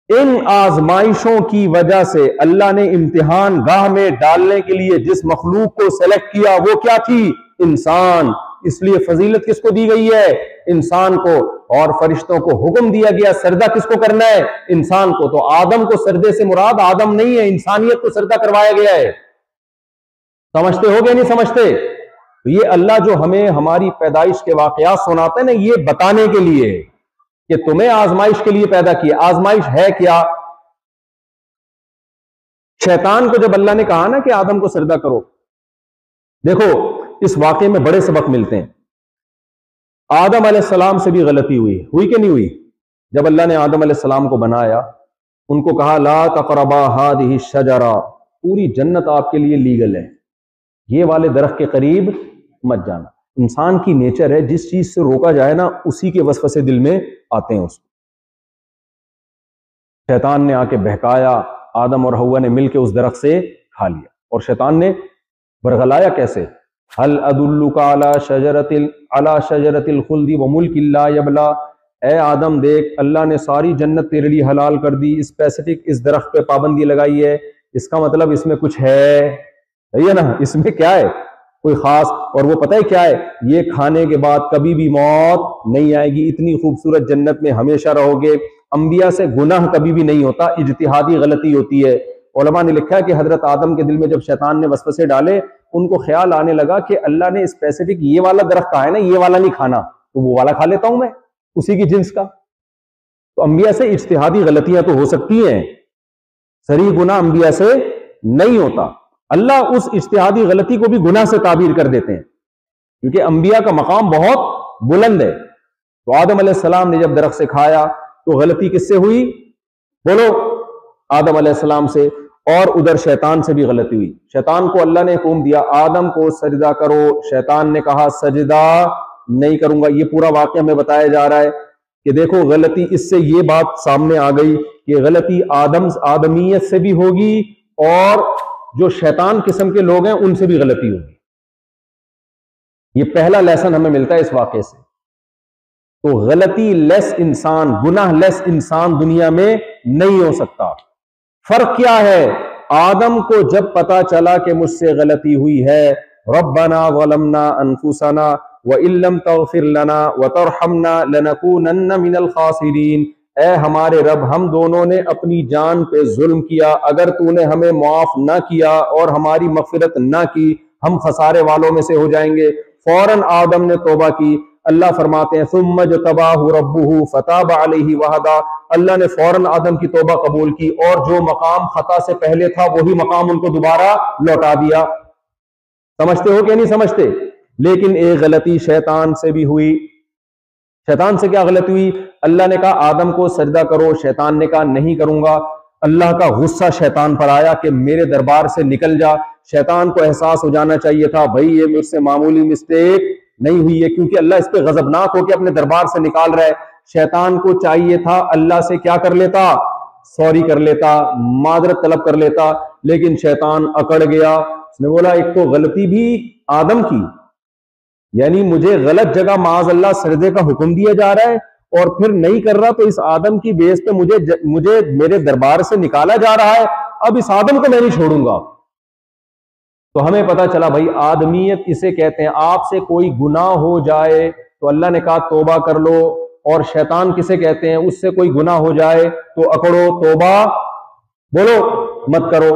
ان آزمائشوں کی وجہ سے اللہ نے امتحان گاہ میں ڈالنے کے لیے جس مخلوق کو سلیکٹ کیا وہ کیا تھی؟ انسان. اس لیے فضیلت کس کو دی گئی ہے؟ انسان کو. اور فرشتوں کو حکم دیا گیا سردہ کس کو کرنا ہے؟ انسان کو. تو آدم کو سردے سے مراد آدم نہیں ہے، انسانیت کو سردہ کروایا گیا ہے. سمجھتے ہو گے نہیں سمجھتے؟ تو یہ اللہ جو ہمیں ہماری پیدائش کے واقعات سناتے ہیں نا، یہ بتانے کے لیے کہ تمہیں آزمائش کے لیے پیدا کیا. آزمائش ہے کیا؟ شیطان کو جب اللہ نے کہا نا کہ آدم کو سجدہ کرو، دیکھو اس واقعے میں بڑے سبق ملتے ہیں. آدم علیہ السلام سے بھی غلطی ہوئی کہ نہیں ہوئی؟ جب اللہ نے آدم علیہ السلام کو بنایا، ان کو کہا لا تقربا هذه الشجرہ، پوری جنت آپ کے لیے لیگل ہے، یہ والے درخت کے قریب مت جانا. انسان کی نیچر ہے، جس چیز سے روکا جائے نا اسی کے وسوسے دل میں آتے ہیں. اس شیطان نے آ کے بہکایا، آدم اور حوا نے مل کے اس درخت سے کھا لیا. اور شیطان نے برگلایا کیسے؟ هل ادلک علی شجرۃ الخلد وملک لا یبلی. اے آدم دیکھ، اللہ نے ساری جنت تیرے لیے حلال کر دی، اسپیسیفک اس درخت پہ پابندی لگائی ہے. اس کا مطلب اس میں کچھ ہے نا؟ اس میں کیا ہے؟ کوئی خاص. اور وہ پتہ ہے کیا ہے؟ یہ کھانے کے بعد کبھی بھی موت نہیں آئے گی، اتنی خوبصورت جنت میں ہمیشہ رہو گے. انبیاء سے گناہ کبھی بھی نہیں ہوتا، اجتہادی غلطی ہوتی ہے. علماء نے لکھا ہے کہ حضرت آدم کے دل میں جب شیطان نے وسوسے ڈالے، ان کو خیال آنے لگا کہ اللہ نے اسپیسیفک یہ والا درخت کہا ہے نا، یہ والا نہیں کھانا، تو وہ والا کھا لیتا ہوں میں اسی کی جنس کا. تو انبیاء سے اجتہادی غلطیاں تو ہو سکتی ہیں، صریح گناہ انبیاء سے نہیں ہوتا. اللہ اس اجتہادی غلطی کو بھی گناہ سے تعبیر کر دیتے ہیں، کیونکہ انبیاء کا مقام بہت بلند ہے. تو آدم علیہ السلام نے جب درخت سے کھایا تو غلطی کس سے ہوئی؟ بولو، آدم علیہ السلام سے. اور ادھر شیطان سے بھی غلطی ہوئی. شیطان کو اللہ نے حکم دیا آدم کو سجدہ کرو، شیطان نے کہا سجدہ نہیں کروں گا. یہ پورا واقعہ میں بتایا جا رہا ہے کہ دیکھو غلطی، اس سے یہ بات سامنے آ گئی کہ غلطی آدمیت سے بھی ہوگی اور جو شیطان قسم کے لوگ ہیں ان سے بھی غلطی ہوگی. یہ پہلا لیسن ہمیں ملتا ہے اس واقعے سے. تو غلطی لیس انسان، گناہ لیس انسان دنیا میں نہیں ہو سکتا. فرق کیا ہے؟ آدم کو جب پتا چلا کہ مجھ سے غلطی ہوئی ہے، ربنا ظلمنا انفسنا وان لم تغفر لنا وترحمنا لنکونن من الخاسرین. اے ہمارے رب، ہم دونوں نے اپنی جان پہ ظلم کیا، اگر تو نے ہمیں معاف نہ کیا اور ہماری مغفرت نہ کی ہم خسارے والوں میں سے ہو جائیں گے. فوراً آدم نے توبہ کی. اللہ فرماتے ہیں ثم اجتباہ ربہ فتاب علیہ وہدی. اللہ نے فوراً آدم کی توبہ قبول کی اور جو مقام خطا سے پہلے تھا وہی مقام ان کو دوبارہ لوٹا دیا. سمجھتے ہو کہ نہیں سمجھتے؟ لیکن ایک غلطی شیطان سے بھی ہوئی. شیطان سے کیا غلطی ہوئی؟ اللہ نے کہا آدم کو سجدہ کرو، شیطان نے کہا نہیں کروں گا. اللہ کا غصہ شیطان پر آیا کہ میرے دربار سے نکل جا. شیطان کو احساس ہو جانا چاہیے تھا بھائی یہ مجھ سے معمولی مسٹیک نہیں ہوئی ہے، کیونکہ اللہ اس پہ غضبناک ہو کے اپنے دربار سے نکال رہا ہے. شیطان کو چاہیے تھا اللہ سے کیا کر لیتا؟ سوری کر لیتا، معذرت طلب کر لیتا. لیکن شیطان اکڑ گیا. اس نے بولا ایک تو غلطی بھی آدم کی، یعنی مجھے غلط جگہ معاذ اللہ سجدے کا حکم دیا جا رہا ہے اور پھر نہیں کر رہا، تو اس آدم کی بیس پہ مجھے میرے دربار سے نکالا جا رہا ہے. اب اس آدم کو میں نہیں چھوڑوں گا. تو ہمیں پتا چلا بھائی آدمیت اسے کہتے ہیں. آپ سے کوئی گناہ ہو جائے تو اللہ نے کہا توبہ کر لو، اور شیطان کسے کہتے ہیں؟ اس سے کوئی گناہ ہو جائے تو اکڑو، توبہ بولو مت کرو.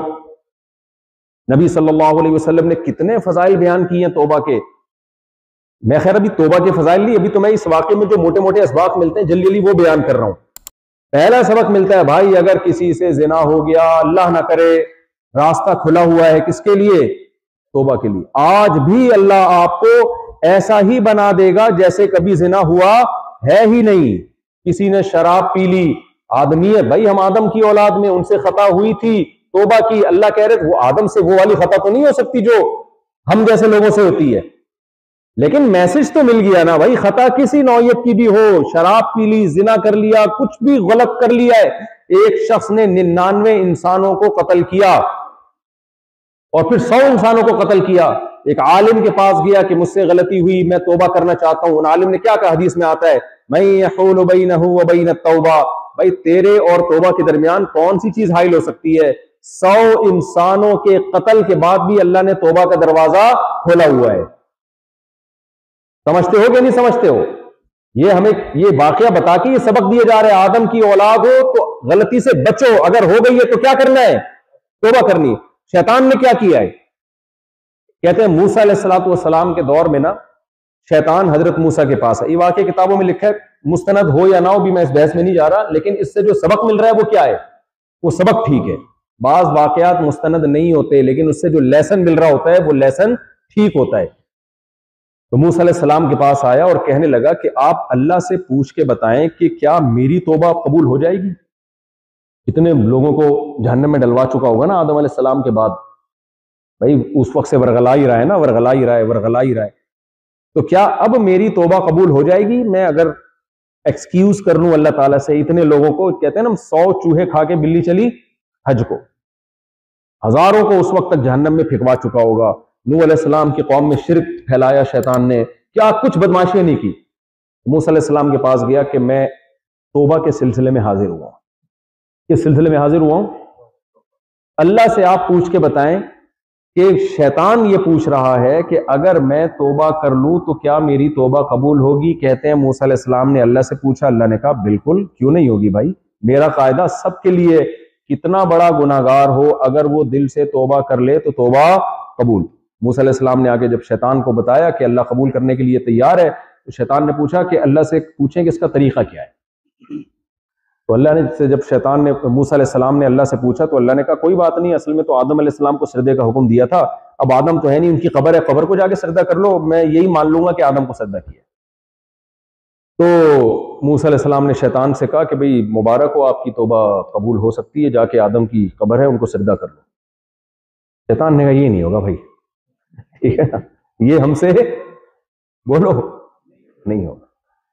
نبی صلی اللہ علیہ وسلم نے کتنے فضائل بیان کیے ہیں توبہ کے. میں خیر ابھی توبہ کے فضائل نہیں، ابھی تو میں اس واقعے میں جو موٹے موٹے اسباق ملتے ہیں جلدی جلدی وہ بیان کر رہا ہوں. پہلا سبق ملتا ہے بھائی اگر کسی سے زنا ہو گیا، اللہ نہ کرے، راستہ کھلا ہوا ہے کس کے لیے؟ توبہ کے لیے. آج بھی اللہ آپ کو ایسا ہی بنا دے گا جیسے کبھی زنا ہوا ہے ہی نہیں. کسی نے شراب پی لی، آدمیت بھائی، ہم آدم کی اولاد میں، ان سے خطا ہوئی تھی، توبہ کی. اللہ کہہ رہے وہ آدم سے وہ والی خطا تو نہیں ہو سکتی جو ہم جیسے لوگوں سے ہوتی ہے، لیکن میسج تو مل گیا نا بھائی. خطا کسی نوعیت کی بھی ہو، شراب پی لی، زنا کر لیا، کچھ بھی غلط کر لیا ہے. ایک شخص نے 99 انسانوں کو قتل کیا اور پھر 100 انسانوں کو قتل کیا. ایک عالم کے پاس گیا کہ مجھ سے غلطی ہوئی، میں توبہ کرنا چاہتا ہوں. ان عالم نے کیا کہا؟ حدیث میں آتا ہے من یحول بینہ وبین التوبہ، بھائی تیرے اور توبہ کے درمیان کون سی چیز حائل ہو سکتی ہے؟ 100 انسانوں کے قتل کے بعد بھی اللہ نے توبہ کا دروازہ کھولا ہوا ہے. سمجھتے ہو کہ نہیں سمجھتے ہو؟ یہ ہمیں یہ واقعہ بتا کے یہ سبق دیے جا رہے ہیں، آدم کی اولاد ہو تو غلطی سے بچو، اگر ہو گئی ہے تو کیا کرنا ہے؟ توبہ کرنی. شیطان نے کیا کیا ہے؟ کہتے ہیں موسیٰ علیہ السلام کے دور میں نا شیطان حضرت موسیٰ کے پاس ہے. یہ واقعہ کتابوں میں لکھا ہے، مستند ہو یا نہ ہو بھی میں اس بحث میں نہیں جا رہا، لیکن اس سے جو سبق مل رہا ہے وہ کیا ہے؟ وہ سبق ٹھیک ہے. بعض واقعات مستند نہیں ہوتے لیکن اس سے جو لیسن مل رہا ہوتا ہے وہ لیسن ٹھیک ہوتا ہے. تو موسیٰ علیہ السلام کے پاس آیا اور کہنے لگا کہ آپ اللہ سے پوچھ کے بتائیں کہ کیا میری توبہ قبول ہو جائے گی؟ کتنے لوگوں کو جہنم میں ڈلوا چکا ہوگا نا آدم علیہ السلام کے بعد. بھائی اس وقت سے ورغلا ہی رہا ہے نا، ورغلا ہی رہا ہے. تو کیا اب میری توبہ قبول ہو جائے گی میں اگر ایکسکیوز کر لوں اللہ تعالیٰ سے؟ اتنے لوگوں کو کہتے ہیں نا 100 چوہے کھا کے بلی چلی حج کو، ہزاروں کو اس وقت تک جہنم میں پھینکوا چکا ہوگا. نوح علیہ السلام کی قوم میں شرک پھیلایا شیطان نے، کیا کچھ بدماشیاں نہیں کی. موسیٰ علیہ السلام کے پاس گیا کہ میں توبہ کے سلسلے میں حاضر ہوا ہوں. کس سلسلے میں حاضر ہوا ہوں؟ اللہ سے آپ پوچھ کے بتائیں کہ شیطان یہ پوچھ رہا ہے کہ اگر میں توبہ کر لوں تو کیا میری توبہ قبول ہوگی؟ کہتے ہیں موسیٰ علیہ السلام نے اللہ سے پوچھا، اللہ نے کہا بالکل، کیوں نہیں ہوگی بھائی، میرا قاعدہ سب کے لیے، کتنا بڑا گناہگار ہو اگر وہ دل سے توبہ کر لے تو توبہ قبول. موسیٰ علیہ السلام نے آگے جب شیطان کو بتایا کہ اللہ قبول کرنے کے لیے تیار ہے، تو شیطان نے پوچھا کہ اللہ سے پوچھیں کہ اس کا طریقہ کیا ہے. تو اللہ نے جب شیطان نے موسیٰ علیہ السلام نے اللہ سے پوچھا تو اللہ نے کہا کوئی بات نہیں، اصل میں تو آدم علیہ السلام کو سجدے کا حکم دیا تھا، اب آدم تو ہے نہیں، ان کی قبر ہے، قبر کو جا کے سجدہ کر لو، میں یہی مان لوں گا کہ آدم کو سجدہ کیا. تو موسیٰ علیہ السلام نے شیطان سے کہا کہ بھئی مبارک ہو، آپ کی توبہ قبول ہو سکتی ہے، جا کے آدم کی قبر ہے ان کو سجدہ کر لو. شیطان نے کہا یہ نہیں ہوگا بھائی، ٹھیک ہے نا، یہ ہم سے بولو نہیں ہوگا.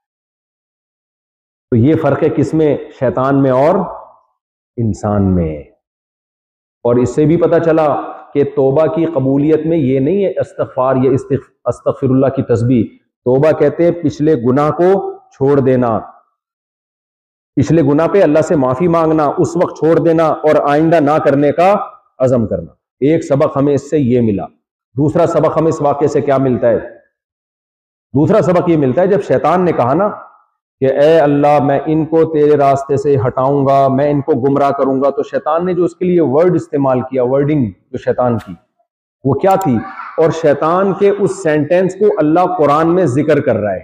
تو یہ فرق ہے کس میں؟ شیطان میں اور انسان میں. اور اس سے بھی پتہ چلا کہ توبہ کی قبولیت میں یہ نہیں ہے استغفار یا استغفر اللہ کی تسبیح. توبہ کہتے ہیں پچھلے گناہ کو چھوڑ دینا، پچھلے گناہ پہ اللہ سے معافی مانگنا، اس وقت چھوڑ دینا اور آئندہ نہ کرنے کا عزم کرنا. ایک سبق ہمیں اس سے یہ ملا. دوسرا سبق ہمیں اس واقعے سے کیا ملتا ہے؟ دوسرا سبق یہ ملتا ہے جب شیطان نے کہا نا کہ اے اللہ میں ان کو تیرے راستے سے ہٹاؤں گا، میں ان کو گمراہ کروں گا، تو شیطان نے جو اس کے لیے ورڈ استعمال کیا، ورڈنگ جو شیطان کی وہ کیا تھی؟ اور شیطان کے اس سینٹینس کو اللہ قرآن میں ذکر کر رہا ہے.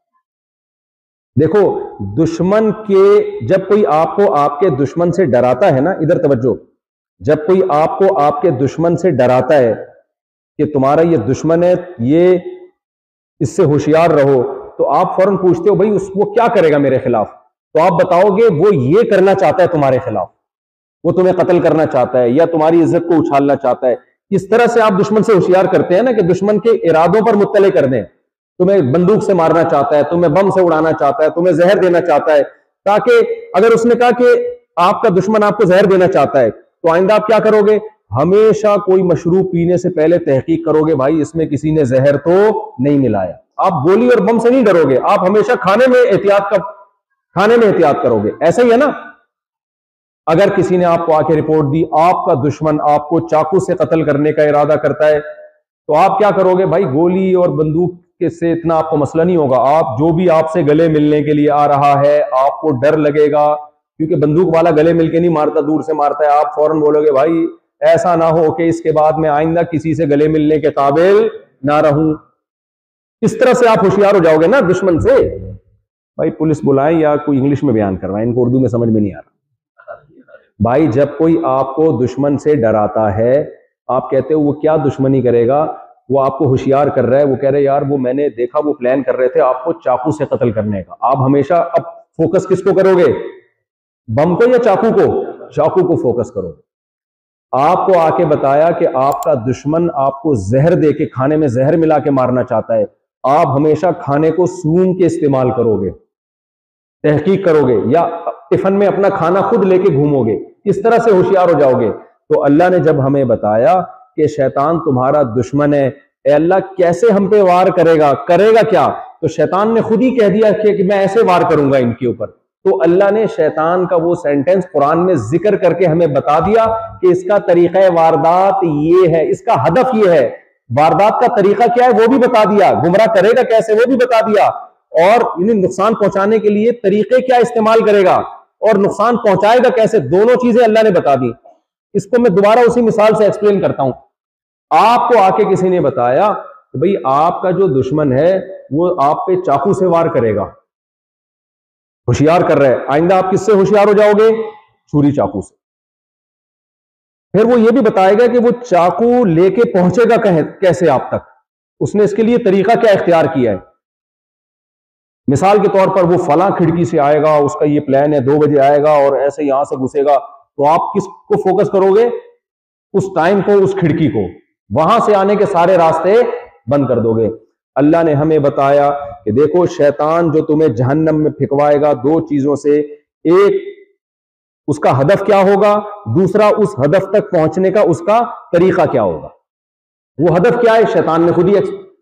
دیکھو دشمن کے، جب کوئی آپ کو آپ کے دشمن سے ڈراتا ہے نا، ادھر توجہ، جب کوئی آپ کو آپ کے دشمن سے ڈراتا ہے کہ تمہارا یہ دشمن ہے، یہ اس سے ہوشیار رہو، تو آپ فوراً پوچھتے ہو بھائی وہ کیا کرے گا میرے خلاف؟ تو آپ بتاؤ گے وہ یہ کرنا چاہتا ہے تمہارے خلاف، وہ تمہیں قتل کرنا چاہتا ہے یا تمہاری عزت کو اچھالنا چاہتا ہے. اس طرح سے آپ دشمن سے ہوشیار کرتے ہیں نا کہ دشمن کے ارادوں پر مطلع کر دیں. تمہیں بندوق سے مارنا چاہتا ہے، تمہیں بم سے اڑانا چاہتا ہے، تمہیں زہر دینا چاہتا ہے، تاکہ اگر اس نے کہا کہ آپ کا دشمن آپ کو زہر دینا چاہتا ہے تو آئندہ آپ کیا کرو گے؟ ہمیشہ کوئی مشروب پینے سے پہلے تحقیق کرو گے بھائی اس میں کسی نے زہر تو نہیں ملایا. آپ گولی اور بم سے نہیں ڈرو گے، آپ ہمیشہ کھانے میں احتیاط کرو گے. ایسا ہی ہے نا، اگر کسی نے آپ کو آ کے رپورٹ دی آپ کا دشمن آپ کو چاقو سے قتل کرنے کا ارادہ کرتا ہے تو آپ کیا کرو گے؟ بھائی گولی اور بندوق سے اتنا آپ کو مسئلہ نہیں ہوگا. آپ جو بھی آپ سے گلے ملنے کے لیے آ رہا ہے آپ کو ڈر لگے گا، کیونکہ بندوق والا گلے مل کے نہیں مارتا، دور سے مارتا ہے. آپ فوراً بولو گے بھائی ایسا نہ ہو کہ اس کے بعد میں آئندہ کسی سے گلے ملنے کے قابل نہ رہوں. اس طرح سے آپ ہوشیار ہو جاؤ گے نا دشمن سے. بھائی پولیس بلائیں یا کوئی انگلش میں بیان کروائیں، ان کو اردو میں سمجھ میں نہیں آ رہا. بھائی جب کوئی آپ کو دشمن سے ڈراتا ہے، آپ کہتے ہو وہ کیا دشمنی کرے گا، وہ آپ کو ہوشیار کر رہا ہے، وہ کہہ رہے یار وہ میں نے دیکھا وہ پلان کر رہے تھے آپ کو چاقو سے قتل کرنے کا. آپ ہمیشہ اب فوکس کس کو کرو گے؟ بم کو یا چاقو کو؟ چاقو کو فوکس کرو گے. آپ کو آ کے بتایا کہ آپ کا دشمن آپ کو زہر دے کے، کھانے میں زہر ملا کے مارنا چاہتا ہے، آپ ہمیشہ کھانے کو سون کے استعمال کرو گے، تحقیق کرو گے، یا ٹفن میں اپنا کھانا خود لے کے گھومو گے. اس طرح سے ہوشیار ہو جاؤ گے. تو اللہ نے جب ہمیں بتایا کہ شیطان تمہارا دشمن ہے، اے اللہ کیسے ہم پہ وار کرے گا کیا؟ تو شیطان نے خود ہی کہہ دیا کہ میں ایسے وار کروں گا ان کے اوپر. تو اللہ نے شیطان کا وہ سینٹنس قرآن میں ذکر کر کے ہمیں بتا دیا کہ اس کا طریقہ واردات یہ ہے, اس کا ہدف یہ ہے. واردات کا طریقہ کیا ہے وہ بھی بتا دیا, گمراہ کرے گا کیسے وہ بھی بتا دیا, اور انہیں نقصان پہنچانے کے لیے طریقے کیا استعمال کرے گا اور نقصان پہنچائے گا کیسے, دونوں چیزیں اللہ نے بتا دی. اس کو میں دوبارہ اسی مثال سے ایکسپلین کرتا ہوں. آپ کو آ کے کسی نے بتایا کہ بھئی آپ کا جو دشمن ہے وہ آپ پہ چاقو سے وار کرے گا, ہوشیار کر رہے, آئندہ آپ کس سے ہوشیار ہو جاؤ گے؟ چھری چاقو سے. پھر وہ یہ بھی بتائے گا کہ وہ چاقو لے کے پہنچے گا کیسے آپ تک, اس نے اس کے لیے طریقہ کیا اختیار کیا ہے. مثال کے طور پر وہ فلاں کھڑکی سے آئے گا, اس کا یہ پلان ہے 2 بجے آئے گا اور ایسے یہاں سے گھسے گا, تو آپ کس کو فوکس کرو گے؟ اس ٹائم کو, اس کھڑکی کو, وہاں سے آنے کے سارے راستے بند کر دو گے. اللہ نے ہمیں بتایا کہ دیکھو شیطان جو تمہیں جہنم میں پھکوائے گا 2 چیزوں سے, ایک اس کا ہدف کیا ہوگا, دوسرا اس ہدف تک پہنچنے کا اس کا طریقہ کیا ہوگا. وہ ہدف کیا ہے شیطان نے خود ہی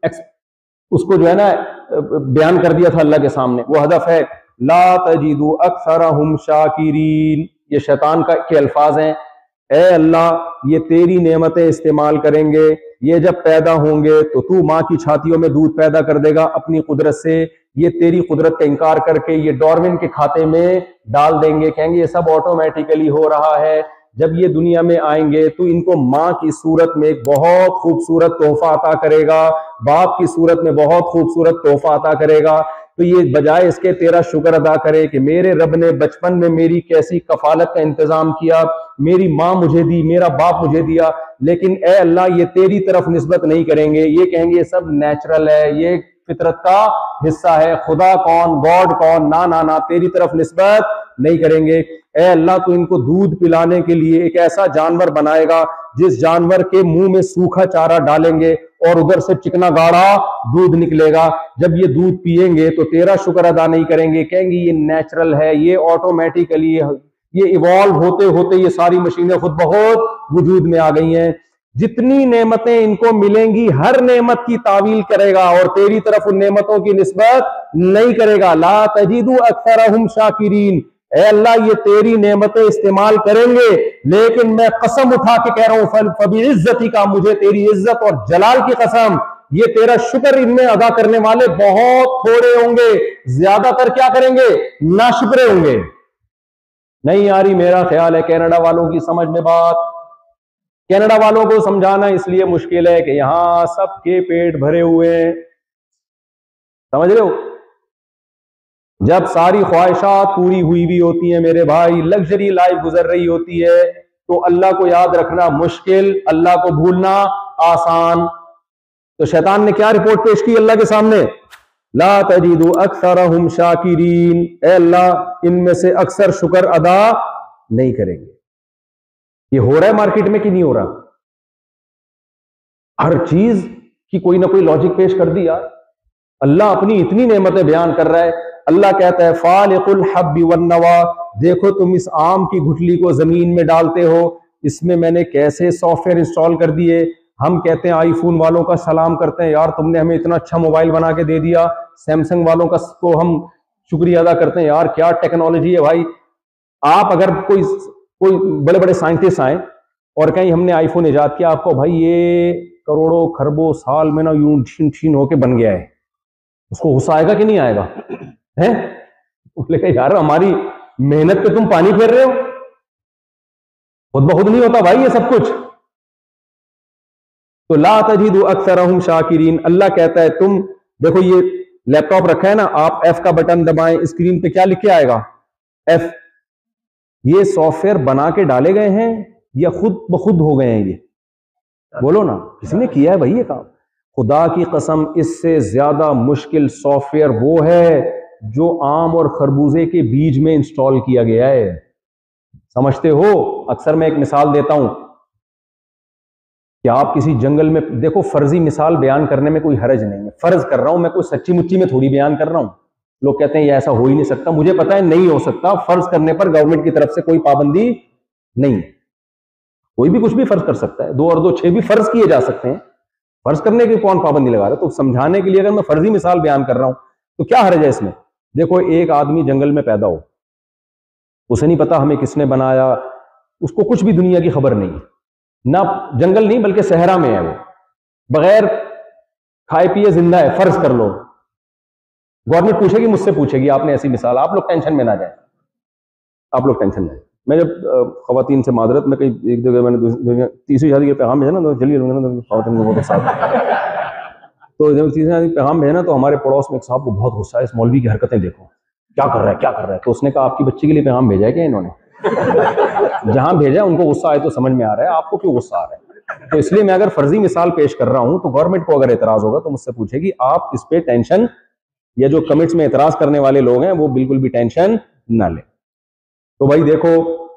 اس کو جو ہے نا بیان کر دیا تھا اللہ کے سامنے. وہ ہدف ہے لا تجد اکثرہم شاکرین. یہ شیطان کے الفاظ ہیں, اے اللہ یہ تیری نعمتیں استعمال کریں گے, یہ جب پیدا ہوں گے تو ماں کی چھاتیوں میں دودھ پیدا کر دے گا اپنی قدرت سے, یہ تیری قدرت کا انکار کر کے یہ ڈارون کے کھاتے میں ڈال دیں گے, کہیں گے یہ سب آٹومیٹیکلی ہو رہا ہے. جب یہ دنیا میں آئیں گے تو ان کو ماں کی صورت میں ایک بہت خوبصورت تحفہ عطا کرے گا, باپ کی صورت میں بہت خوبصورت تحفہ عطا کرے گا, تو یہ بجائے اس کے تیرا شکر ادا کرے کہ میرے رب نے بچپن میں میری کیسی کفالت کا انتظام کیا, میری ماں مجھے دی, میرا باپ مجھے دیا, لیکن اے اللہ یہ تیری طرف نسبت نہیں کریں گے, یہ کہیں گے یہ سب نیچرل ہے, یہ فطرت کا حصہ ہے, خدا کون, گاڈ کون, نہ تیری طرف نسبت نہیں کریں گے. اے اللہ تو ان کو دودھ پلانے کے لیے ایک ایسا جانور بنائے گا جس جانور کے منہ میں سوکھا چارہ ڈالیں گے اور ادھر سے چکنا گاڑا دودھ نکلے گا. جب یہ دودھ پیئیں گے تو تیرا شکر ادا نہیں کریں گے, کہیں گے یہ نیچرل ہے, یہ آٹومیٹیکلی, یہ ایوالو ہوتے ہوتے یہ ساری مشینیں خود بہت وجود میں آ گئی ہیں. جتنی نعمتیں ان کو ملیں گی ہر نعمت کی تعویل کرے گا اور تیری طرف ان نعمتوں کی نسبت نہیں کرے گا. لا تجد اکثرہم شاکرین. اے اللہ یہ تیری نعمتیں استعمال کریں گے, لیکن میں قسم اٹھا کے کہہ رہا ہوں فبعزتی کا, مجھے تیری عزت اور جلال کی قسم, یہ تیرا شکر ان میں ادا کرنے والے بہت تھوڑے ہوں گے, زیادہ تر کیا کریں گے, ناشکرے ہوں گے. نہیں آ رہی میرا خیال ہے کینیڈا والوں کی سمجھ میں بات. کینیڈا والوں کو سمجھانا اس لیے مشکل ہے کہ یہاں سب کے پیٹ بھرے ہوئے ہیں, سمجھ رہے ہو. جب ساری خواہشات پوری ہوئی بھی ہوتی ہیں میرے بھائی, لگژری لائف گزر رہی ہوتی ہے, تو اللہ کو یاد رکھنا مشکل, اللہ کو بھولنا آسان. تو شیطان نے کیا رپورٹ پیش کی اللہ کے سامنے, لا تجد اکثرہم شاکرین. اے اللہ ان میں سے اکثر شکر ادا نہیں کریں گے. یہ ہو رہا ہے مارکیٹ میں کہ نہیں ہو رہا؟ ہر چیز کی کوئی نہ کوئی لاجک پیش کر دی یار. اللہ اپنی اتنی نعمتیں بیان کر رہا ہے. اللہ کہتا ہے فالق الحب والنوا, دیکھو تم اس آم کی گٹھلی کو زمین میں ڈالتے ہو, اس میں میں نے کیسے سافٹ ویئر انسٹال کر دیے. ہم کہتے ہیں آئی فون والوں کا سلام کرتے ہیں, یار تم نے ہمیں اتنا اچھا موبائل بنا کے دے دیا. سیمسنگ والوں کا کو ہم شکریہ ادا کرتے ہیں, یار کیا ٹیکنالوجی ہے بھائی. آپ اگر کوئی بڑے بڑے سائنٹسٹ آئیں اور کہیں ہم نے آئی فون ایجاد کیا, آپ کو بھائی یہ کروڑوں خربوں سال میں نا یوں چھین ہو کے بن گیا ہے, اس کو غصہ آئے گا کہ نہیں آئے گا؟ بولے کہ یار ہماری محنت پہ تم پانی پھیر رہے ہو, خود بخود نہیں ہوتا بھائی یہ سب کچھ. تو لا تجد اکثرہم شاکرین. اللہ کہتا ہے تم دیکھو یہ لیپ ٹاپ رکھا ہے نا, آپ ایف کا بٹن دبائیں, اسکرین پہ کیا لکھ کے آئے گا, ایف. یہ سافٹ ویئر بنا کے ڈالے گئے ہیں یا خود بخود ہو گئے ہیں؟ یہ بولو نا, کسی نے کیا ہے بھائی یہ کام. خدا کی قسم اس سے زیادہ مشکل سافٹ ویئر وہ ہے جو آم اور خربوزے کے بیج میں انسٹال کیا گیا ہے. سمجھتے ہو؟ اکثر میں ایک مثال دیتا ہوں کہ آپ کسی جنگل میں دیکھو, فرضی مثال بیان کرنے میں کوئی حرج نہیں ہے, فرض کر رہا ہوں میں, کوئی سچی مچی میں تھوڑی بیان کر رہا ہوں. لوگ کہتے ہیں یہ ایسا ہو ہی نہیں سکتا, مجھے پتا ہے نہیں ہو سکتا. فرض کرنے پر گورنمنٹ کی طرف سے کوئی پابندی نہیں, کوئی بھی کچھ بھی فرض کر سکتا ہے, 2 اور 2 6 بھی فرض کیے جا سکتے ہیں. فرض کرنے کی کون پابندی لگا رہا ہے؟ تو سمجھانے کے لیے اگر میں فرضی مثال بیان کر رہا ہوں, تو کیا حرج ہے اس میں؟ دیکھو ایک آدمی جنگل میں پیدا ہو، اسے نہیں پتا ہمیں کس نے بنایا، اس کو کچھ بھی دنیا کی خبر نہیں، نہ جنگل نہیں بلکہ صحرا میں ہے وہ، بغیر کھائے پیے زندہ ہے، فرض کر لو، گورنمنٹ پوچھے گی، مجھ سے پوچھے گی، آپ نے ایسی مثال، آپ لوگ ٹینشن میں نہ جائیں، آپ لوگ ٹینشن میں. میں جب خواتین سے معذرت، میں کئی ایک جگہ میں نے تیسری شادی کے پیغام بھیجا نا، جلدی خواتین کو بہت صاحب، تو جب تیسری شادی کے پیغام بھیجا نا تو ہمارے پڑوس میں ایک صاحب کو بہت غصہ ہے، اس مولوی کی حرکتیں دیکھو کیا کر رہا ہے کیا کر رہا ہے. تو اس نے کہا آپ کی بچی کے لیے پیغام بھیجا ہے کیا انہوں نے؟ جہاں بھیجا ہے ان کو غصہ آئے تو سمجھ میں آ رہا ہے، آپ کو کیوں غصہ آ رہا ہے؟ تو اس لیے میں اگر فرضی مثال پیش کر رہا ہوں تو گورنمنٹ کو اگر اعتراض ہوگا تو مجھ سے پوچھے گی، آپ اس پہ ٹینشن، یا جو کمنٹس میں اعتراض کرنے والے لوگ ہیں وہ بالکل بھی ٹینشن نہ لیں. تو بھائی دیکھو،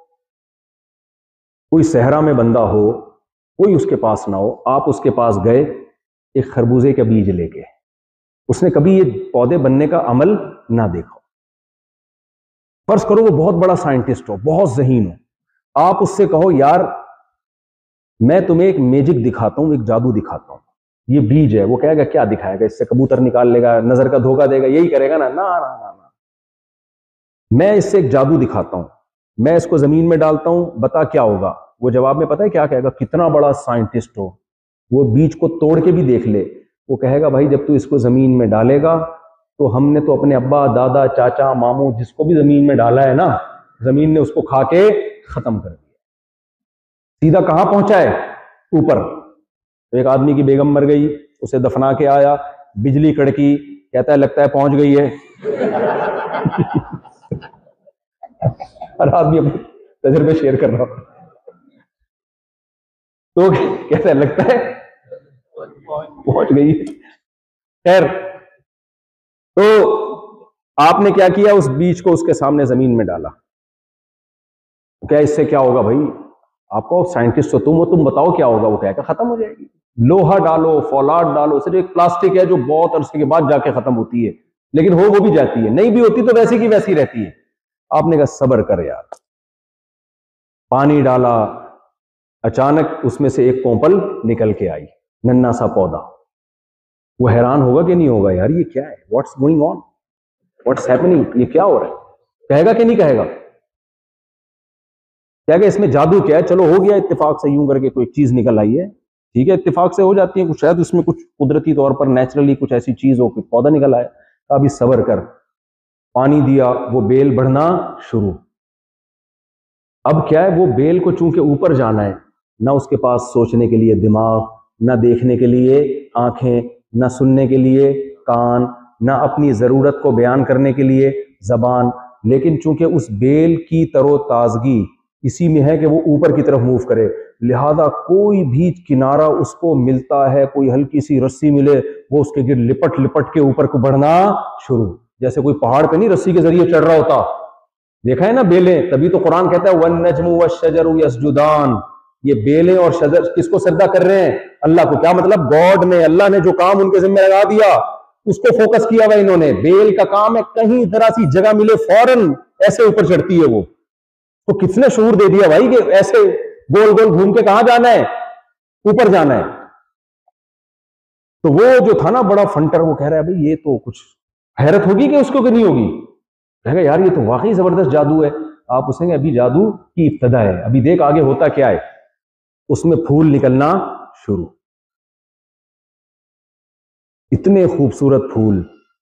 کوئی صحرا میں بندہ ہو، کوئی اس کے پاس نہ ہو، آپ اس کے پاس گئے ایک خربوزے کا بیج لے کے، اس نے کبھی یہ پودے بننے کا عمل نہ دیکھا، فرض کرو وہ بہت بڑا سائنٹسٹ ہو، بہت ذہین ہو، آپ اس سے کہو یار میں تمہیں ایک میجک دکھاتا ہوں، ایک جادو دکھاتا ہوں، یہ بیج ہے، وہ کہے گا کیا دکھائے گا، اس سے کبوتر نکال لے گا، نظر کا دھوکہ دے گا، یہی کرے گا نا. نا نا نا نا، میں اس سے ایک جادو دکھاتا ہوں، میں اس کو زمین میں ڈالتا ہوں، بتا کیا ہوگا. وہ جواب میں پتہ ہے کیا کہے گا؟ کتنا بڑا سائنٹسٹ ہو، وہ بیج کو توڑ کے بھی دیکھ لے، وہ کہے گا بھائی جب تو اس کو زمین میں ڈالے گا تو ہم نے تو اپنے ابا دادا چاچا ماموں جس کو بھی زمین میں ڈالا ہے نا، زمین نے اس کو کھا کے ختم کر دیا، سیدھا کہاں پہنچا ہے؟ اوپر. ایک آدمی کی بیگم مر گئی، اسے دفنا کے آیا، بجلی کڑکی، کہتا ہے لگتا ہے پہنچ گئی ہے. ہر آدمی اپنے تجربے شیئر کر رہا ہوں، تو کہتا ہے لگتا ہے پہنچ گئی. خیر، تو آپ نے کیا کیا؟ اس بیج کو اس کے سامنے زمین میں ڈالا. کیا اس سے کیا ہوگا بھائی؟ آپ کو سائنٹسٹ ہو تم بتاؤ کیا ہوگا؟ وہ کہے گا ختم ہو جائے گی. لوہا ڈالو، فولاد ڈالو، صرف ایک پلاسٹک ہے جو بہت عرصے کے بعد جا کے ختم ہوتی ہے، لیکن وہ بھی جاتی ہے، نہیں بھی ہوتی تو ویسی کی ویسی رہتی ہے. آپ نے کہا صبر کر یار، پانی ڈالا، اچانک اس میں سے ایک پوپل نکل کے آئی، ننا سا پودا. وہ حیران ہوگا کہ نہیں ہوگا؟ یار یہ کیا ہے، what's going on, what's happening, یہ کیا ہو رہا ہے؟ کہے گا کہ نہیں کہے گا؟ کہے گا اس میں جادو کیا ہے؟ چلو ہو گیا اتفاق سے، یوں کر کے کوئی چیز نکل آئی ہے، ٹھیک ہے اتفاق سے ہو جاتی ہے، شاید اس میں کچھ قدرتی طور پر نیچرلی کچھ ایسی چیز ہو، کوئی پودا نکل آئے. ابھی صبر کر، پانی دیا، وہ بیل بڑھنا شروع. اب کیا ہے، وہ بیل کو چونکہ اوپر جانا ہے، نہ اس کے پاس سوچنے کے لیے دماغ، نہ دیکھنے کے لیے آنکھیں، نہ سننے کے لیے کان، نہ اپنی ضرورت کو بیان کرنے کے لیے زبان، لیکن چونکہ اس بیل کی تر و تازگی اسی میں ہے کہ وہ اوپر کی طرف موو کرے، لہذا کوئی بھی کنارہ اس کو ملتا ہے، کوئی ہلکی سی رسی ملے، وہ اس کے گر لپٹ لپٹ کے اوپر کو بڑھنا شروع. جیسے کوئی پہاڑ پہ نہیں رسی کے ذریعے چڑھ رہا ہوتا، دیکھا ہے نا بیلیں، تبھی تو قرآن کہتا ہے وَالنَّجْمُ وَالشَّجَرُ يَسْجُدَانِ، یہ بیلیں اور شجر کس کو سجدہ کر رہے ہیں؟ اللہ کو. کیا مطلب؟ گاڈ نے، اللہ نے جو کام ان کے ذمہ لگا دیا اس کو فوکس کیا ہوا انہوں نے. بیل کا کام ہے کہیں ذرا سی جگہ ملے فوراً ایسے اوپر چڑھتی ہے. وہ تو کس نے شعور دے دیا بھائی کہ ایسے گول گول گھوم کے کہاں جانا ہے؟ اوپر جانا ہے. تو وہ جو تھا نا بڑا فنٹر، وہ کہہ رہا ہے بھائی یہ تو کچھ، حیرت ہوگی کہ اس کو کہ نہیں ہوگی؟ کہے گا یار یہ تو واقعی زبردست جادو ہے. آپ اسے ابھی جادو کی ابتدا ہے، ابھی دیکھ آگے ہوتا کیا ہے. اس میں پھول نکلنا شروع، اتنے خوبصورت پھول.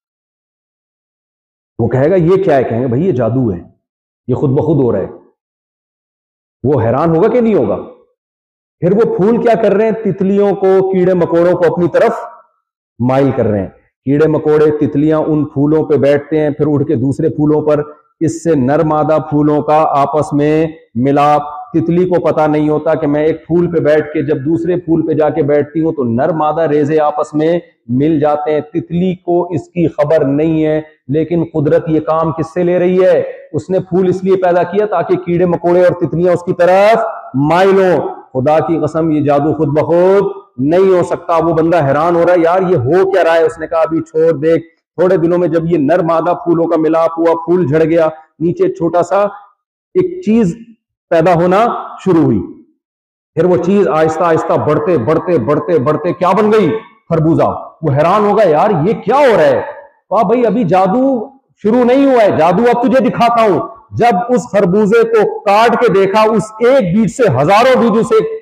وہ کہے گا یہ کیا ہے؟ کہیں گے بھائی یہ جادو ہے، یہ خود بخود ہو رہا ہے. وہ حیران ہوگا کہ نہیں ہوگا؟ پھر وہ پھول کیا کر رہے ہیں؟ تتلیوں کو، کیڑے مکوڑوں کو اپنی طرف مائل کر رہے ہیں. کیڑے مکوڑے تتلیاں ان پھولوں پہ بیٹھتے ہیں، پھر اڑ کے دوسرے پھولوں پر. اس سے نر مادہ پھولوں کا آپس میں ملاپ. تتلی کو پتا نہیں ہوتا کہ میں ایک پھول پہ بیٹھ کے جب دوسرے پھول پہ جا کے بیٹھتی ہوں تو نر مادہ ریزے آپس میں مل جاتے ہیں. تتلی کو اس کی خبر نہیں ہے، لیکن قدرت یہ کام کس سے لے رہی ہے؟ اس نے پھول اس لیے پیدا کیا تاکہ کیڑے مکوڑے اور تتلیاں اس کی طرف مائل ہوں. خدا کی قسم یہ جادو خود بخود نہیں ہو سکتا. وہ بندہ حیران ہو رہا ہے یار یہ ہو کیا رہا ہے. اس نے کہا ابھی چھوڑ دیکھ، تھوڑے دنوں میں جب یہ نر مادہ پھولوں کا ملاپ ہوا، پھول جھڑ گیا، نیچے چھوٹا سا ایک چیز پیدا ہونا شروع ہوئی. پھر وہ چیز آہستہ آہستہ بڑھتے بڑھتے بڑھتے بڑھتے کیا بن گئی؟ خربوزہ. وہ حیران ہوگا یار یہ کیا ہو رہا ہے. کہا بھائی ابھی جادو شروع نہیں ہوا ہے، جادو اب تجھے دکھاتا ہوں. جب اس خربوزے کو کاٹ کے دیکھا، اس ایک بیج سے ہزاروں بیج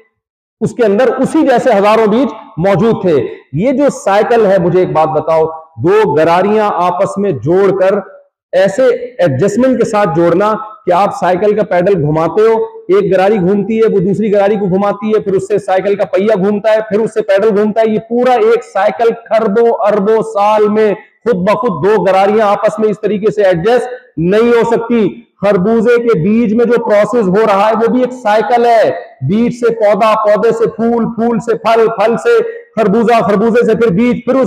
اس کے اندر اسی جیسے ہزاروں بیج موجود تھے. یہ جو سائیکل ہے، مجھے ایک بات بتاؤ، دو گراریاں آپس میں جوڑ کر ایسے ایڈجسٹمنٹ کے ساتھ جوڑنا کہ آپ سائیکل کا پیڈل گھماتے ہو، ایک گراری گھومتی ہے، وہ دوسری گراری کو گھماتی ہے، پھر اس سے سائیکل کا پہیہ گھومتا ہے، پھر اس سے پیڈل گھومتا ہے. یہ پورا ایک سائیکل کھربوں اربوں سال میں خود بخود دو گراریاں آپس میں اس طریقے سے ایڈجسٹ نہیں ہو سکتی. خربوزے کے بیج میں جو پروسیس ہو رہا ہے وہ بھی ایک سائیکل ہے. بیج سے پودا، پودے سے پھول، پھول سے پھل، پھل سے خربوزہ، خربوزے سے پھر بیج، پھر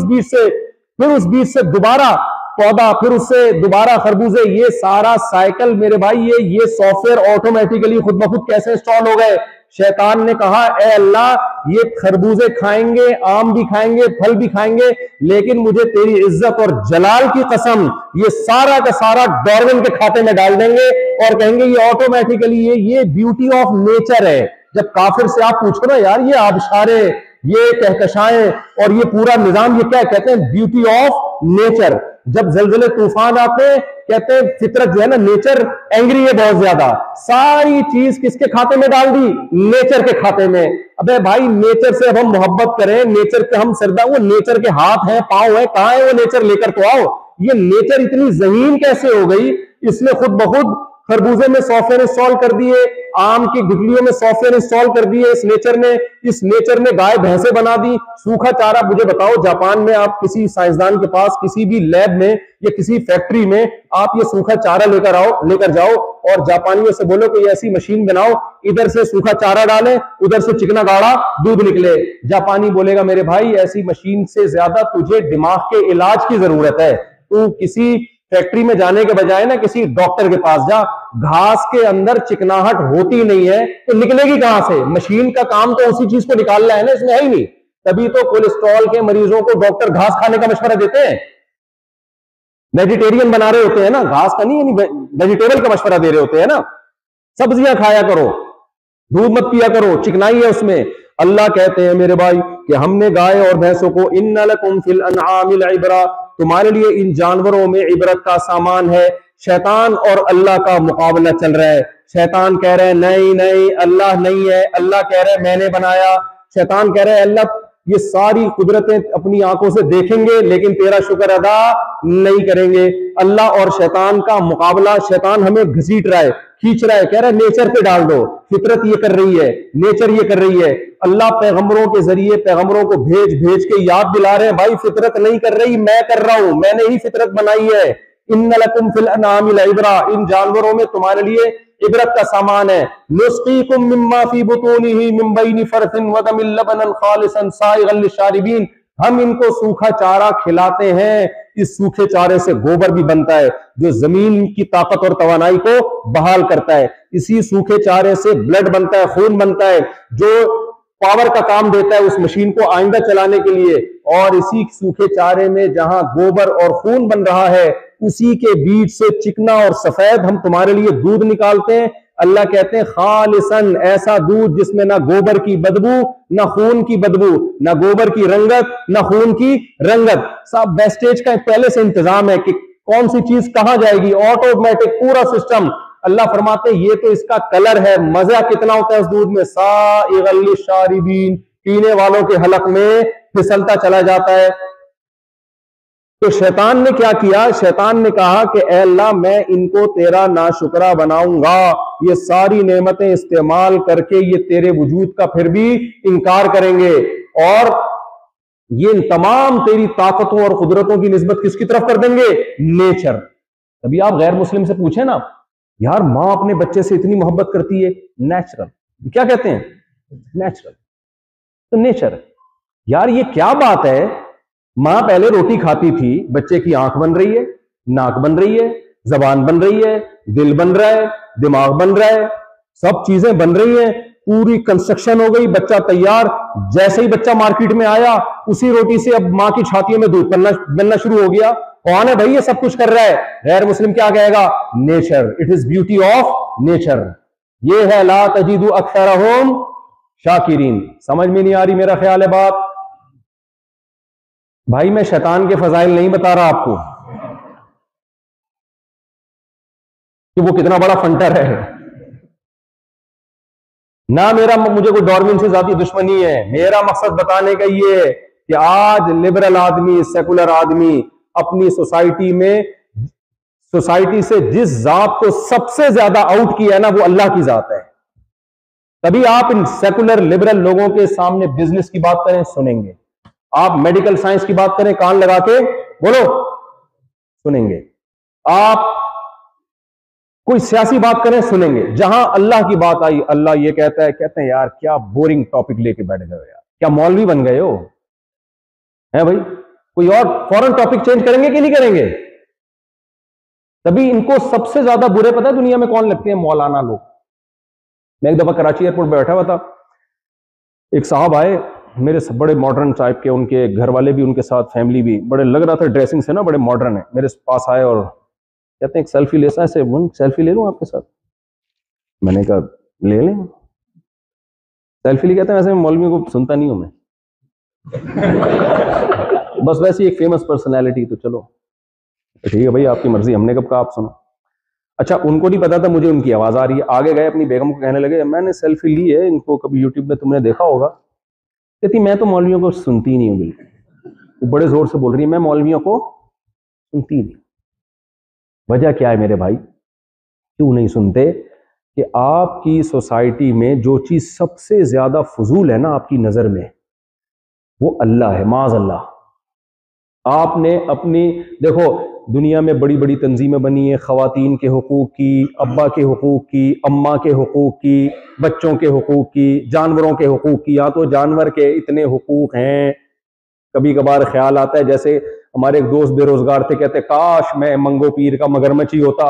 اس بیج سے دوبارہ پودا، پھر اس سے دوبارہ خربوزے. یہ سارا سائیکل میرے بھائی، یہ سافٹ ویئر آٹومیٹیکلی خود بخود کیسے انسٹال ہو گئے؟ شیطان نے کہا اے اللہ یہ خربوزے کھائیں گے، آم بھی کھائیں گے، پھل بھی کھائیں گے، لیکن مجھے تیری عزت اور جلال کی قسم یہ سارا کا سارا ڈاروین کے کھاتے میں ڈال دیں گے اور کہیں گے یہ آٹومیٹیکلی یہ بیوٹی آف نیچر ہے. جب کافر سے آپ پوچھو نا یار یہ آبشارے، یہ کہکشائیں اور یہ پورا نظام، یہ کیا کہتے ہیں؟ Beauty of nature. جب زلزلے طوفان آتے ہیں کہتے ہیں فطرت جو ہے نا، نیچر اینگری ہے بہت زیادہ. ساری چیز کس کے کھاتے میں ڈال دی؟ نیچر کے کھاتے میں. ابے بھائی نیچر سے اب ہم محبت کریں، نیچر کے ہم سردا، وہ نیچر کے ہاتھ ہیں، پاؤں ہیں، کہاں ہے وہ نیچر؟ لے کر تو آؤ. یہ نیچر اتنی ذہین کیسے ہو گئی؟ اس نے خود بخود خربوزے میں سافٹ ویئر انسٹال کر دیے، آم کی گٹلیوں میں سافٹ ویئر انسٹال کر دیے. اس نیچر نے گائے بھینسیں بنا دی. سوکھا چارہ، مجھے بتاؤ جاپان میں آپ کسی سائنسدان کے پاس کسی بھی لیب میں یا کسی فیکٹری میں آپ یہ سوکھا چارہ لے کر جاؤ اور جاپانیوں سے بولو کہ یہ ایسی مشین بناؤ، ادھر سے سوکھا چارہ ڈالیں، ادھر سے چکنا گاڑا دودھ نکلے. جاپانی بولے گا میرے بھائی ایسی مشین سے زیادہ تجھے دماغ کے علاج کی ضرورت ہے. تو کسی فیکٹری میں جانے کے بجائے نا کسی ڈاکٹر کے پاس جا. گھاس کے اندر چکناہٹ ہوتی نہیں ہے تو نکلے گی کہاں سے؟ مشین کا کام تو اسی چیز کو نکالنا ہے نا، اس میں ہے ہی نہیں. تبھی تو کولیسٹرول کے مریضوں کو ڈاکٹر گھاس کھانے کا مشورہ دیتے ہیں. ویجیٹیرین بنا رہے ہوتے ہیں نا، گھاس کا نہیں، یعنی ویجیٹیبل کا مشورہ دے رہے ہوتے ہیں نا. سبزیاں کھایا کرو، دودھ مت پیا کرو، چکنائی ہے اس میں. اللہ کہتے ہیں میرے بھائی کہ ہم نے گائے اور بھینسوں کو ان لکم فی الانعام العبرہ، تمہارے لیے ان جانوروں میں عبرت کا سامان ہے. شیطان اور اللہ کا مقابلہ چل رہا ہے. شیطان کہہ رہے ہیں نہیں اللہ نہیں ہے، اللہ کہہ رہے ہیں میں نے بنایا. شیطان کہہ رہے ہیں اللہ یہ ساری قدرتیں اپنی آنکھوں سے دیکھیں گے لیکن تیرا شکر ادا نہیں کریں گے. اللہ اور شیطان کا مقابلہ. شیطان ہمیں گھسیٹ رہا ہے، کھینچ رہا ہے، کہہ رہا ہے نیچر پہ ڈال دو. فطرت یہ کر رہی ہے، نیچر یہ کر رہی ہے. اللہ پیغمبروں کے ذریعے پیغمبروں کو بھیج کے یاد دلا رہے ہیں بھائی فطرت نہیں کر رہی، میں کر رہا ہوں، میں نے ہی فطرت بنائی ہے. ان لکم فی الانعام العبرہ، ان جانوروں میں تمہارے لیے عبرت کا سامان ہے. نسقیکم مما فی بطونہ من بین فرث ودم لبنا خالصا سائغا للشاربین، ہم ان کو سوکھا چارہ کھلاتے ہیں. اس سوکھے چارے سے گوبر بھی بنتا ہے جو زمین کی طاقت اور توانائی کو بحال کرتا ہے. اسی سوکھے چارے سے بلڈ بنتا ہے، خون بنتا ہے جو پاور کا کام دیتا ہے اس مشین کو آئندہ چلانے کے لیے. اور اسی سوکھے چارے میں جہاں گوبر اور خون بن رہا ہے اسی کے بیچ سے چکنا اور سفید ہم تمہارے لیے دودھ نکالتے ہیں. اللہ کہتے ہیں خالصاً، ایسا دودھ جس میں نہ گوبر کی بدبو، نہ خون کی بدبو، نہ گوبر کی رنگت، نہ خون کی رنگت. صاحب ویسٹیج کا پہلے سے انتظام ہے کہ کون سی چیز کہاں جائے گی، آٹومیٹک پورا سسٹم. اللہ فرماتے ہیں یہ تو اس کا کلر ہے. مزہ کتنا ہوتا ہے اس دودھ میں، سائغا للشاربین، پینے والوں کے حلق میں پھسلتا چلا جاتا ہے. تو شیطان نے کیا کیا؟ شیطان نے کہا کہ اے اللہ میں ان کو تیرا ناشکرہ بناؤں گا. یہ ساری نعمتیں استعمال کر کے یہ تیرے وجود کا پھر بھی انکار کریں گے اور یہ تمام تیری طاقتوں اور قدرتوں کی نسبت کس کی طرف کر دیں گے؟ نیچر. ابھی آپ غیر مسلم سے پوچھیں نا، یار ماں اپنے بچے سے اتنی محبت کرتی ہے، نیچرل. کیا کہتے ہیں؟ نیچرل. تو نیچر یار یہ کیا بات ہے؟ ماں پہلے روٹی کھاتی تھی، بچے کی آنکھ بن رہی ہے، ناک بن رہی ہے، زبان بن رہی ہے، دل بن رہا ہے، دماغ بن رہا ہے، سب چیزیں بن رہی ہیں، پوری کنسٹرکشن ہو گئی، بچہ تیار. جیسے ہی بچہ مارکیٹ میں آیا اسی روٹی سے اب ماں کی چھاتیوں میں دودھ بننا شروع ہو گیا. کون ہے بھائی یہ سب کچھ کر رہا ہے؟ غیر مسلم کیا کہے گا؟ Nature. It is beauty of nature. یہ ہے لا تجد اکثرہم شاکرین. سمجھ میں نہیں آ رہی میرا خیال ہے بات؟ بھائی میں شیطان کے فضائل نہیں بتا رہا آپ کو، کہ وہ کتنا بڑا فنٹر ہے. نہ مجھے کوئی ڈارون سے ذاتی دشمنی ہے. میرا مقصد بتانے کا یہ ہے کہ آج لبرل آدمی، سیکولر آدمی اپنی سوسائٹی سے جس ذات کو سب سے زیادہ آؤٹ کیا ہے نا، وہ اللہ کی ذات ہے. تبھی آپ ان سیکولر لبرل لوگوں کے سامنے بزنس کی بات کریں، سنیں گے. آپ میڈیکل سائنس کی بات کریں، کان لگا کے بولو، سنیں گے. آپ کوئی سیاسی بات کریں، سنیں گے. جہاں اللہ کی بات آئی، اللہ یہ کہتا ہے، کہتے ہیں یار کیا بورنگ ٹاپک لے کے بیٹھ گئے ہو یار، کیا مولوی بن گئے ہو ہیں بھائی؟ کوئی اور فوراً ٹاپک چینج کریں گے کہ نہیں کریں گے؟ تبھی ان کو سب سے زیادہ برے پتہ ہے دنیا میں کون لگتے ہیں؟ مولانا لوگ. میں ایک دفعہ کراچی ایئرپورٹ پہ بیٹھا ہوا تھا، ایک صاحب آئے میرے بڑے ماڈرن ٹائپ کے، ان کے گھر والے بھی ان کے ساتھ، فیملی بھی بڑے، لگ رہا تھا ڈریسنگ سے نا بڑے ماڈرن ہیں. میرے پاس آئے اور کہتے ہیں ایک سیلفی لے سا، سیلفی لے لوں آپ کے ساتھ؟ میں نے کہا لے لیں سیلفی. لے. کہتے ہیں ویسے میں مولوی کو سنتا نہیں ہوں میں بس ویسے ایک فیمس پرسنالٹی، تو چلو ٹھیک ہے بھائی، آپ کی مرضی، ہم نے کب کہا آپ سنو. اچھا ان کو نہیں پتا تھا مجھے ان کی آواز آ رہی ہے. آگے گئے اپنی بیگم کو کہنے لگے میں نے سیلفی لی ہے، ان کو کبھی یوٹیوب میں تم نے دیکھا ہوگا. کہتی میں تو مولویوں کو سنتی نہیں ہوں بالکل. وہ بڑے زور سے بول رہی ہے میں مولویوں کو سنتی نہیں. وجہ کیا ہے میرے بھائی؟ کیوں نہیں سنتے؟ کہ آپ کی سوسائٹی میں جو چیز سب سے زیادہ فضول ہے نا آپ کی نظر میں، وہ اللہ ہے، معاذ اللہ. آپ نے اپنی، دیکھو دنیا میں بڑی بڑی تنظیمیں بنی ہیں، خواتین کے حقوق کی، ابا کے حقوق کی، اماں کے حقوق کی، بچوں کے حقوق کی، جانوروں کے حقوق کی. یا تو جانور کے اتنے حقوق ہیں، کبھی کبھار خیال آتا ہے، جیسے ہمارے ایک دوست بے روزگار تھے، کہتے کاش میں منگو پیر کا مگرمچھ ہی ہوتا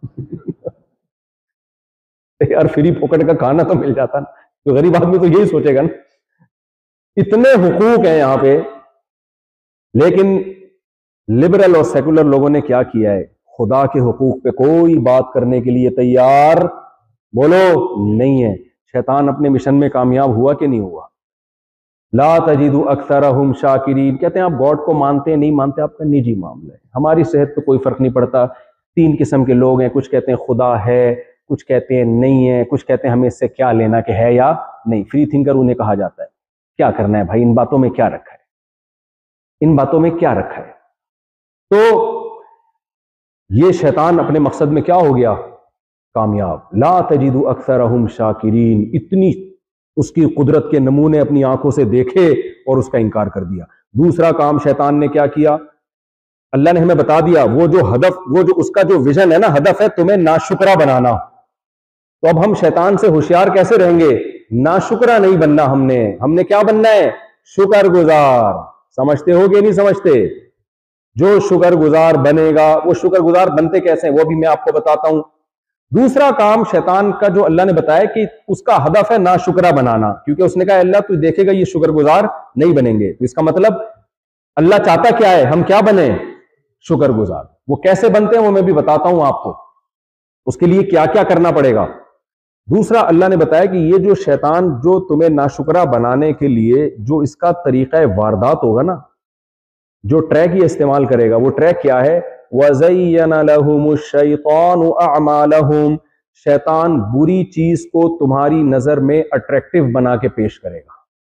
یار فری پوکٹ کا کھانا تو مل جاتا نا. تو غریب آدمی تو یہی سوچے گا نا. اتنے حقوق ہیں یہاں پہ، لیکن لبرل اور سیکولر لوگوں نے کیا کیا ہے؟ خدا کے حقوق پہ کوئی بات کرنے کے لیے تیار بولو نہیں ہے. شیطان اپنے مشن میں کامیاب ہوا کہ نہیں ہوا؟ لا تجد اکثرہم شاکرین. کہتے ہیں آپ گاڈ کو مانتے ہیں نہیں مانتے آپ کا نجی معاملہ ہے، ہماری صحت پہ کوئی فرق نہیں پڑتا. 3 قسم کے لوگ ہیں، کچھ کہتے ہیں خدا ہے، کچھ کہتے ہیں نہیں ہے، کچھ کہتے ہیں ہمیں اس سے کیا لینا کہ ہے یا نہیں. فری تھنکر انہیں کہا جاتا ہے. کیا کرنا ہے بھائی؟ ان باتوں میں کیا رکھا ہے؟ ان باتوں میں کیا رکھا ہے؟ تو یہ شیطان اپنے مقصد میں کیا ہو گیا؟ کامیاب. لا تجد اکثرہم شاکرین. اتنی اس کی قدرت کے نمونے اپنی آنکھوں سے دیکھے اور اس کا انکار کر دیا. دوسرا کام شیطان نے کیا کیا؟ اللہ نے ہمیں بتا دیا وہ جو ہدف، وہ جو اس کا جو ویژن ہے نا، ہدف ہے تمہیں ناشکرا بنانا. تو اب ہم شیطان سے ہوشیار کیسے رہیں گے؟ ناشکرا نہیں بننا. ہم نے کیا بننا ہے؟ شکر گزار. سمجھتے ہو کہ نہیں سمجھتے؟ جو شکر گزار بنے گا، وہ شکر گزار بنتے کیسے ہیں وہ بھی میں آپ کو بتاتا ہوں. دوسرا کام شیطان کا جو اللہ نے بتایا کہ اس کا ہدف ہے ناشکرا بنانا، کیونکہ اس نے کہا اللہ تو دیکھے گا یہ شکر گزار نہیں بنیں گے. تو اس کا مطلب اللہ چاہتا کیا ہے؟ ہم کیا بنیں؟ شکر گزار. وہ کیسے بنتے ہیں وہ میں بھی بتاتا ہوں آپ کو، اس کے لیے کیا کیا کرنا پڑے گا. دوسرا اللہ نے بتایا کہ یہ جو شیطان جو تمہیں ناشکرا بنانے کے لیے جو اس کا طریقہ واردات ہوگا نا، جو ٹریک یہ استعمال کرے گا، وہ ٹریک کیا ہے؟ وَزَيَّنَ لَهُمُ الشَّيْطَانُ أَعْمَالَهُمْ. شیطان بری چیز کو تمہاری نظر میں اٹریکٹیو بنا کے پیش کرے گا.